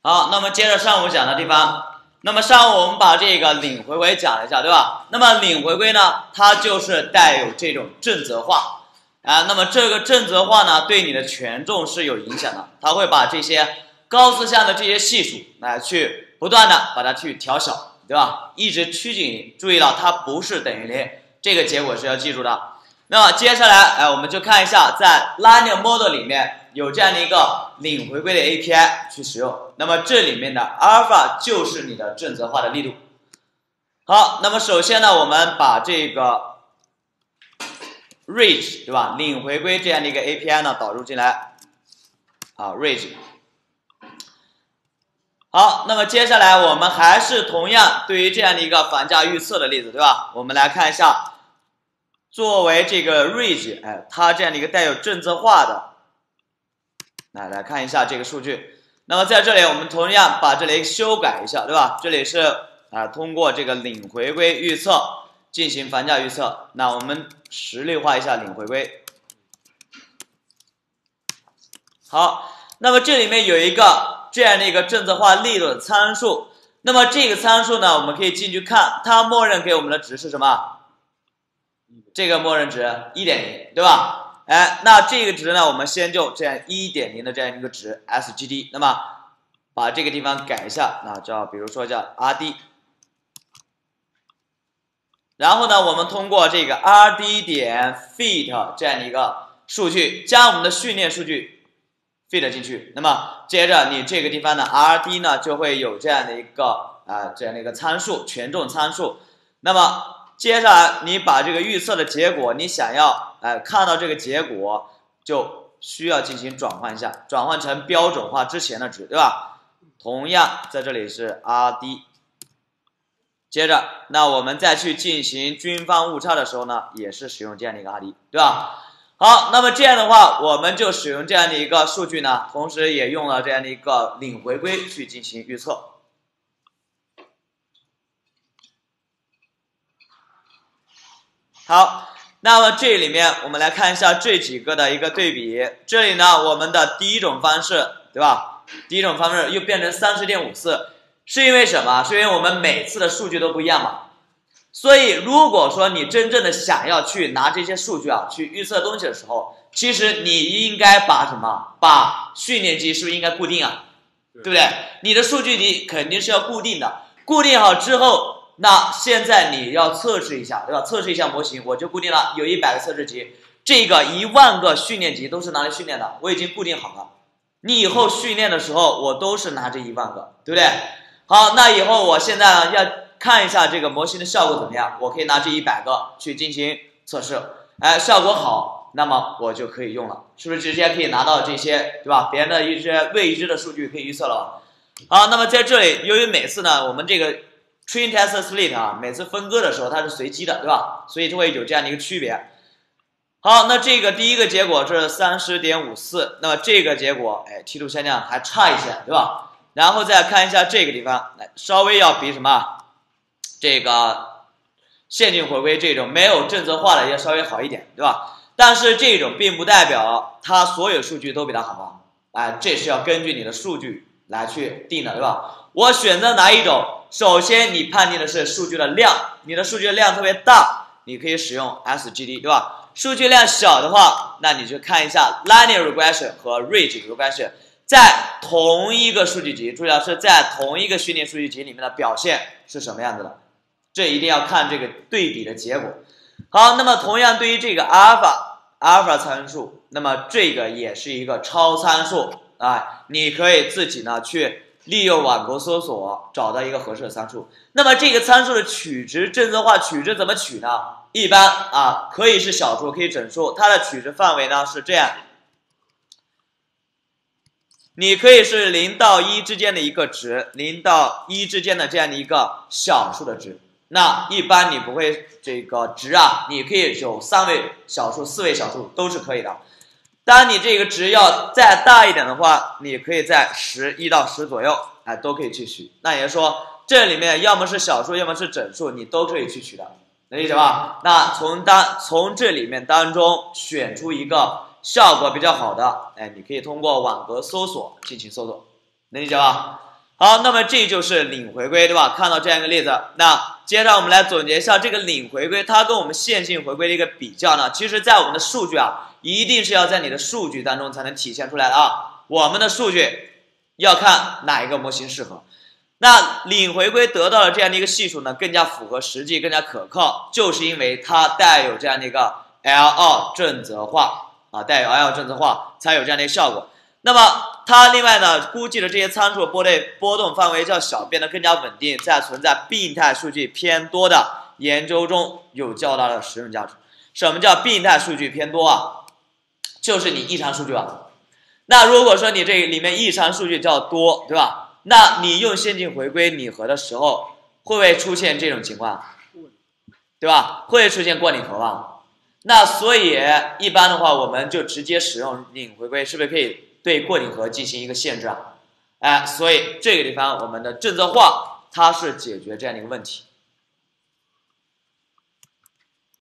好，那么接着上午讲的地方，那么上午我们把这个领回归讲了一下，对吧？那么领回归呢，它就是带有这种正则化啊。那么这个正则化呢，对你的权重是有影响的，它会把这些高斯项的这些系数来去不断的把它去调小，对吧？一直趋近于，注意了，它不是等于0，这个结果是要记住的。那么接下来，我们就看一下在 Linear Model 里面有这样的一个领回归的 API 去使用。那么这里面的 Alpha 就是你的正则化的力度。好，那么首先呢，我们把这个 Range 对吧，领回归这样的一个 API 呢导入进来。啊 ，Range。好，那么接下来我们还是同样对于这样的一个房价预测的例子，对吧？我们来看一下。作为这个 range， 它这样的一个带有正则化的，来看一下这个数据。那么在这里我们同样把这里修改一下，对吧？这里是通过这个领回归预测进行房价预测。那我们实例化一下领回归。好，那么这里面有一个这样的一个正则化力度的参数。那么这个参数呢，我们可以进去看，它默认给我们的值是什么？这个默认值 1.0， 对吧？那这个值呢，我们先就这样 1.0 的这样一个值 SGD， 那么把这个地方改一下，那叫比如说叫 RD， 然后呢，我们通过这个 RD 点 fit 这样的一个数据，将我们的训练数据 fit 进去，那么接着你这个地方呢 RD 呢就会有这样的一个这样的一个参数，权重参数，那么接下来你把这个预测的结果，你想要看到这个结果，就需要进行转换一下，转换成标准化之前的值，对吧？同样在这里是 RD， 接着那我们再去进行均方误差的时候呢，也是使用这样的一个 RD， 对吧？好，那么这样的话，我们就使用这样的一个数据呢，同时也用了这样的一个领回归去进行预测。好，那么这里面我们来看一下这几个的一个对比。这里呢，我们的第一种方式，对吧？第一种方式又变成 30.54， 是因为什么？是因为我们每次的数据都不一样嘛。所以如果说你真正的想要去拿这些数据去预测东西的时候，其实你应该把什么？把训练集是不是应该固定啊？对不对？你的数据集肯定是要固定的，固定好之后。那现在你要测试一下，对吧？测试一下模型，我就固定了有100个测试集，这个10000个训练集都是拿来训练的，我已经固定好了。你以后训练的时候，我都是拿这10000个，对不对？好，那以后我现在要看一下这个模型的效果怎么样，我可以拿这100个去进行测试，效果好，那么我就可以用了，是不是直接可以拿到这些，对吧？别人的一些未知的数据可以预测了。好，那么在这里，由于每次呢，我们这个Train test split 每次分割的时候它是随机的，对吧？所以就会有这样的一个区别。好，那这个第一个结果是 30.54， 那么这个结果梯度下降还差一些，对吧？然后再看一下这个地方，稍微要比什么这个线性回归这种没有正则化的要稍微好一点，对吧？但是这种并不代表它所有数据都比它好啊，这是要根据你的数据来去定的，对吧？我选择哪一种？首先，你判定的是数据的量，你的数据量特别大，你可以使用 SGD， 对吧？数据量小的话，那你就看一下 Linear Regression 和 Ridge Regression 在同一个数据集，注意了是在同一个训练数据集里面的表现是什么样子的，这一定要看这个对比的结果。好，那么同样对于这个 Alpha 参数，那么这个也是一个超参数你可以自己呢去利用网格搜索找到一个合适的参数。那么这个参数的取值正则化取值怎么取呢？一般可以是小数，可以整数，它的取值范围呢是这样，你可以是0到1之间的一个值，0到1之间的这样的一个小数的值。那一般你不会这个值你可以有3位小数、4位小数都是可以的。当你这个值要再大一点的话，你可以在1到10左右，都可以去取。那也就是说，这里面要么是小数，要么是整数，你都可以去取的，能理解吧？那从这里面当中选出一个效果比较好的，你可以通过网格搜索进行搜索，能理解吧？ 好，那么这就是领回归，对吧？看到这样一个例子，那接下来我们来总结一下这个领回归它跟我们线性回归的一个比较呢。其实，在我们的数据啊，一定是要在你的数据当中才能体现出来的啊。我们的数据要看哪一个模型适合。那领回归得到了这样的一个系数呢，更加符合实际，更加可靠，就是因为它带有这样的一个 L2 正则化啊，带有 L2 正则化才有这样的一个效果。那么它另外呢，估计的这些参数波动范围较小，变得更加稳定，在存在病态数据偏多的研究中有较大的实用价值。什么叫病态数据偏多啊？就是你异常数据啊。那如果说你这里面异常数据较多，对吧？那你用线性回归拟合的时候，会不会出现这种情况？对吧？会出现过领合吧？那所以一般的话，我们就直接使用领回归，是不是可以对过领合进行一个限制啊？所以这个地方我们的正则化它是解决这样的一个问题。